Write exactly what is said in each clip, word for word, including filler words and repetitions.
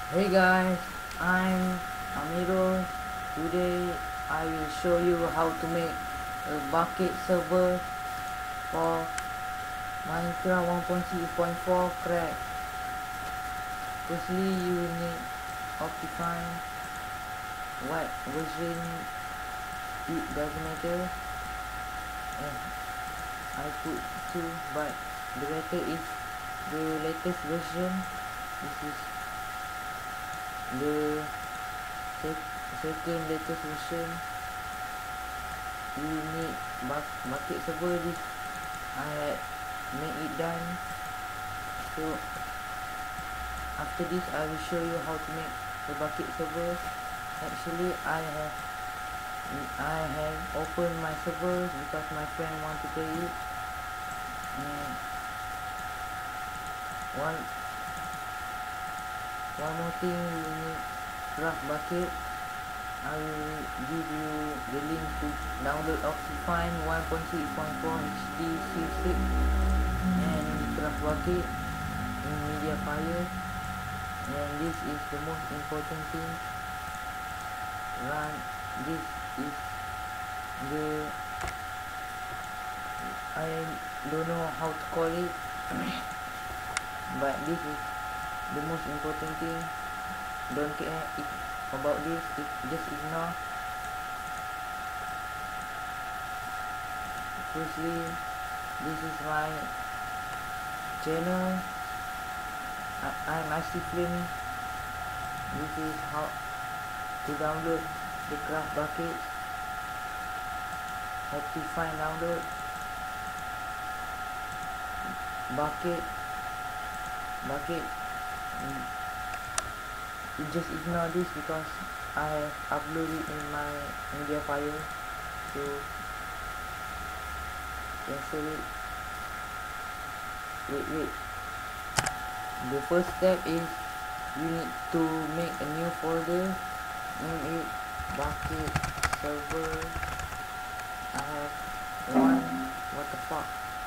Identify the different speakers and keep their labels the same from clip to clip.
Speaker 1: Hey guys, I'm Amiro. Today I will show you how to make a bucket server for Minecraft one point six point four crack. Firstly, you need Optifine. What version it doesn't matter. Eh, I put two, but the better is the latest version. This is the sec second latest version. You need bucket server. This I had made it done. So after this I will show you how to make the bucket server. Actually I have I have opened my server because my friend want to play it. And one one more thing, you need craft bucket. I will give you the link to download Optifine one point six point four H D C six and craft bucket in Mediafire. And this is the most important thing. Run this is the I don't know how to call it but this is the most important thing. Don't care if about this, it, just ignore. Firstly, this is my channel. I, I'm Icy Flame. This is how to download the craft bucket. Optifine download bucket bucket. You just ignore this because I have uploaded in my Mediafire, so cancel it. Wait, wait. The first step is you need to make a new folder. Name it bucket server. I have one. What the fuck?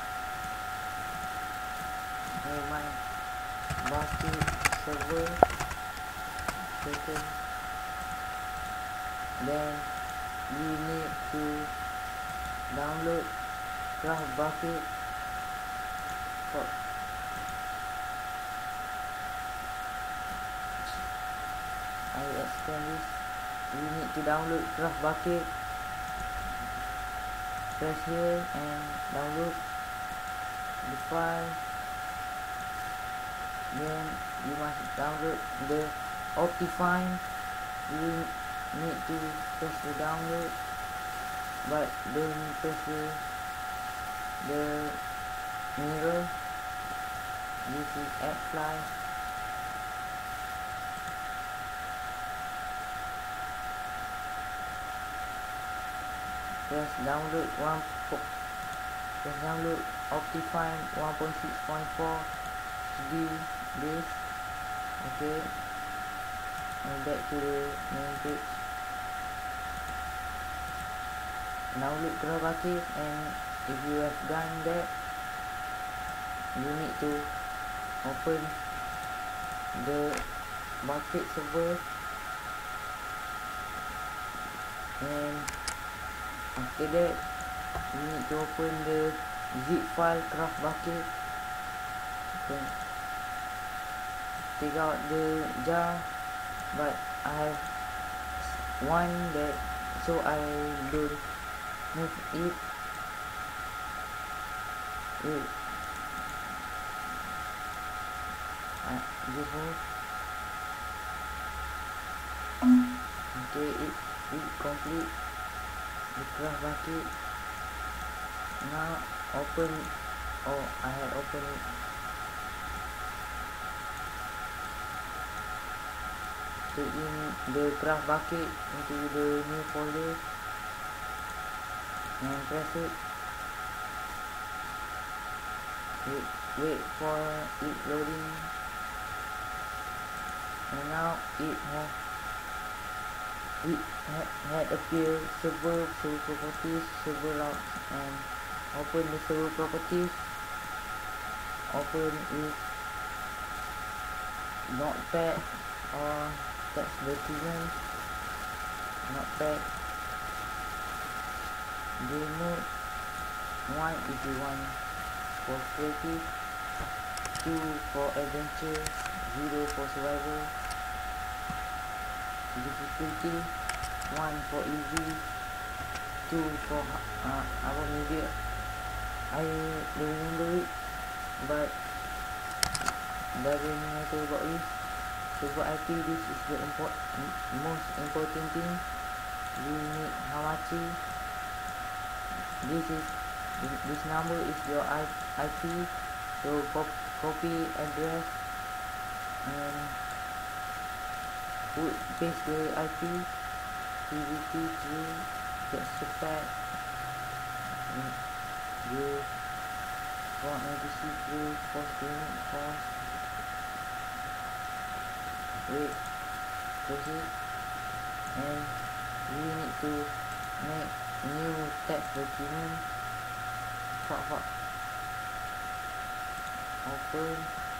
Speaker 1: Never mind. Bucket server. Second. Then you need to download craft bucket. Fuck. I will explain this. You need to download craft bucket. Press here and download the file. Then you must download the Optifine. You need to press the download, but don't press the, the mirror. This is AppFly. Press download one. Press download Optifine one point six point four H D this. Okay. And back to the main page. Download craft bucket, and if you have done that, you need to open the bucket server, and after that you need to open the zip file craft bucket. Then take out the jar, but I have one that, so I don't move it. Wait, I just move. Okay, it it complete the craft bucket. Now open. Oh, I had opened it. Take in the craft bucket into the new folder and press it. Wait, wait for it loading. And now it has it had, had appeared server, server properties, server routes, and open the server properties. Open with notepad or text document, notepad. Game mode, one if you want for creative, two for adventure, zero for survival. Difficulty, one for easy, two for uh, our media. I don't remember it, but doesn't matter about this. So for I P, this is the import most important thing. You need Hamachi. This is this number is your I P. So cop copy address and put paste the I P. P V P three get started. You want A B C three post unit post. Wait, close it, and we need to make new text document. Fuck, fuck. Open.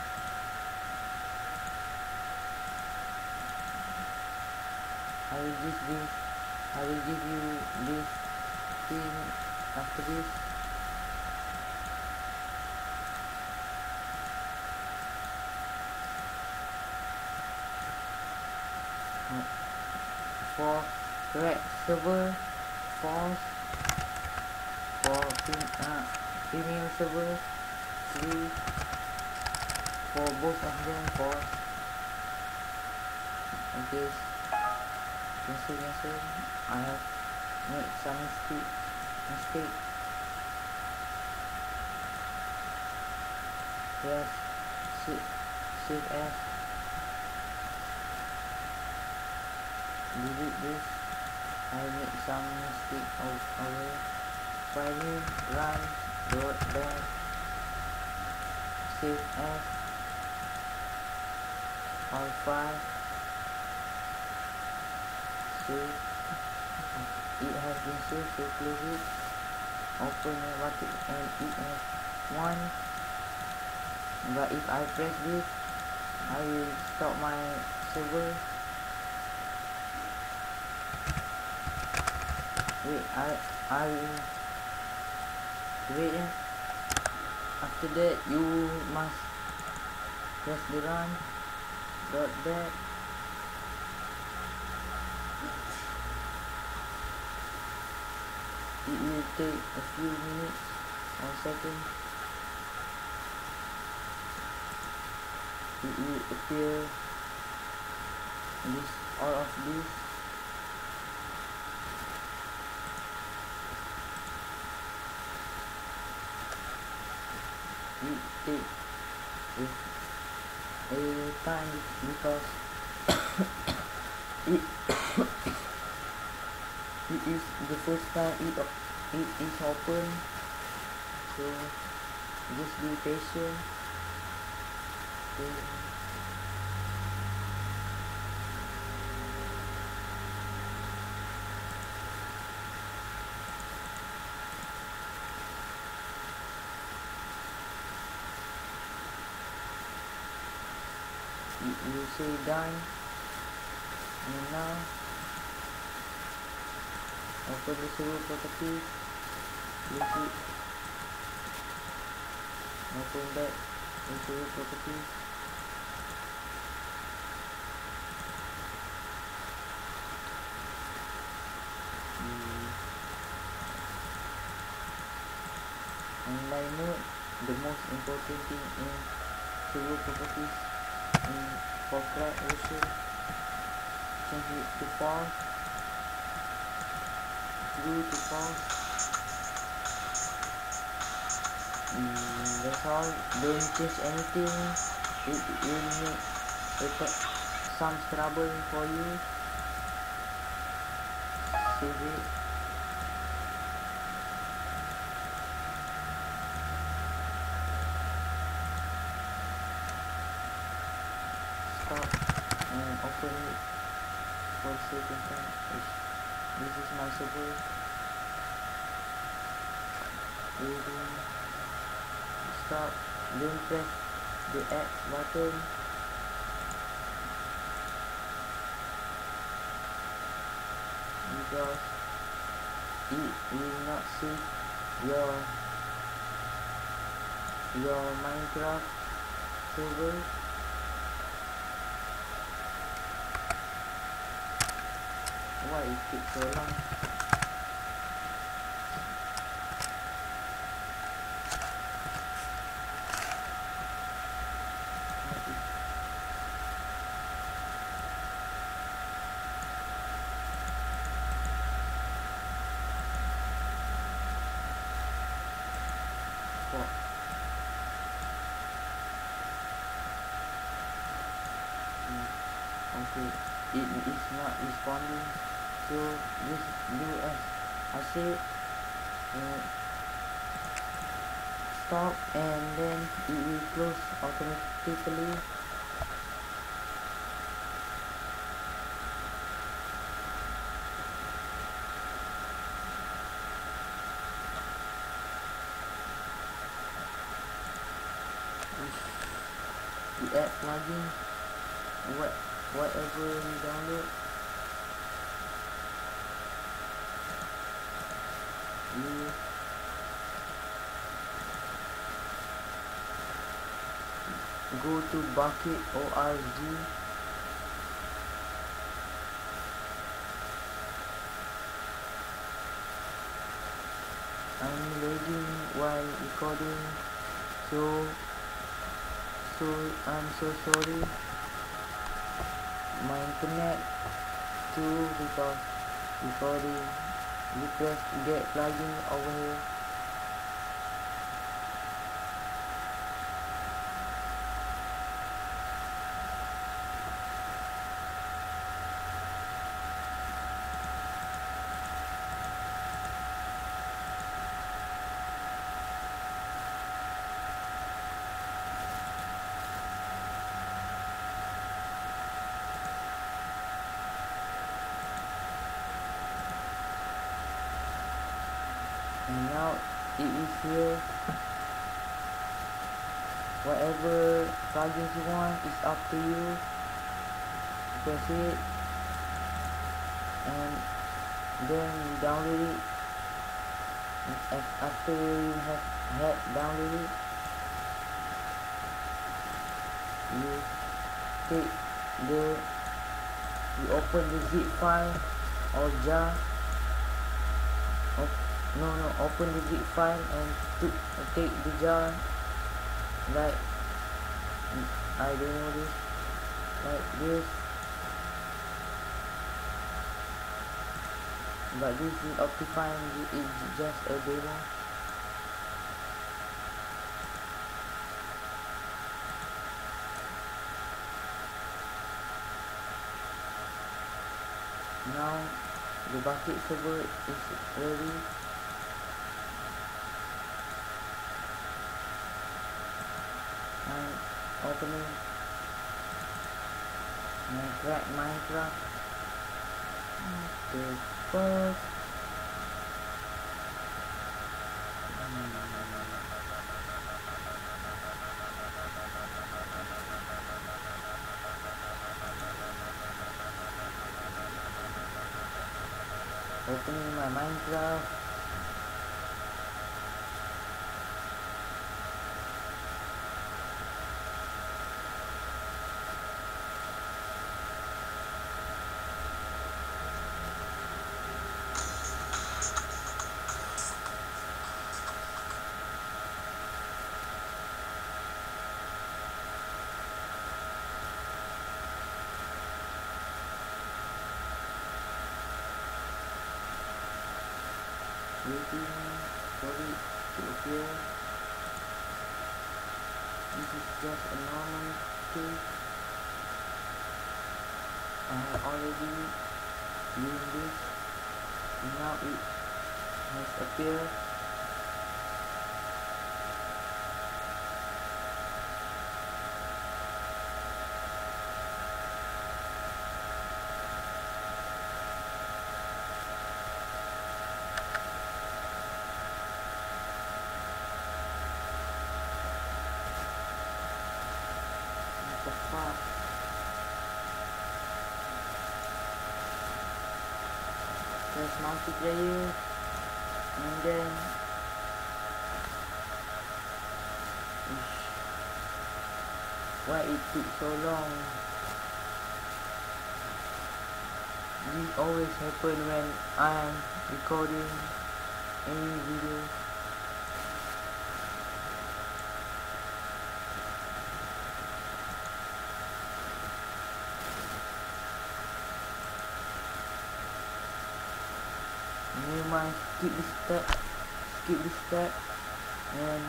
Speaker 1: I will give this. I will give you this thing after this. For correct server, false. For uh, premium server, three. For both of them, false. Okay, cancel, cancel. I have made some mistake. Mistake. Yes, save, save as. Delete this. I made some mistake over. File, run, dot back, save as, all file, save. It has been saved, so close it. Open the button and it has one. But if I press this, I will stop my server. Wait, I I will wait. Eh? After that, you must press the run dot back. It will take a few minutes or seconds. It will appear this all of this. It take a time because it it is the first time it it is open, so just be patient. Okay. You, you say done, and now open the server property, close it, open back the server property. Hmm. Online mode, the most important thing in server properties. In for crack version, change it to false, true to false. Mm, that's all. Don't change anything. It will make some trouble for you. Save it. And open it for second time. This is my server. Ready. Stop. Don't press the X button. because it will not save your your Minecraft server. Why it takes so long? Oh, mm, okay, it is not responding. So just do as I say. Uh, stop and then it will close automatically. The add plugin, what whatever you download, you go to bucket org. I'm loading while recording, so so I'm so sorry. My internet too, because recording. You press get plugin over here. And now it is here. Whatever plugins you want is up to you. Press it and then you download it. And after you have had downloaded it, you take the you open the zip file or jar. Op no no open the zip file and to take the jar, like I don't know this, like this, but this is Optifine. It's just a demo. Now the bucket server is ready. I'm opening Minecraft. Minecraft. What the fuck? Opening my Minecraft. Waiting for it to appear. This is just a normal cake. I have already used this. Now it has appeared. What the fuck? press multiplayer, and then ish, why it took so long? This always happen when I'm recording any video. Never mind, skip this step, skip this step, and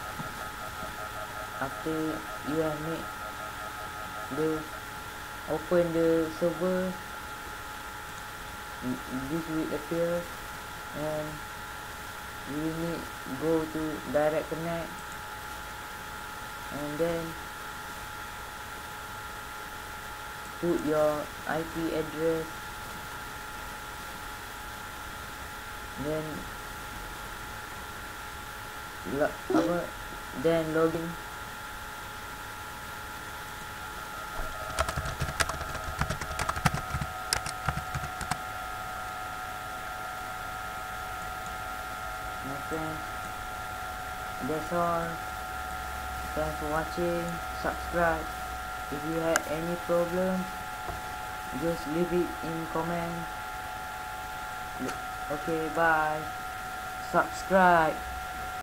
Speaker 1: after you have made the open the server, this will appear, and you will need go to direct connect, and then put your I P address, then lo apa then login. My friends, that's all. Thanks for watching. Subscribe. If you had any problem, just leave it in comment. Okay, bye. Subscribe.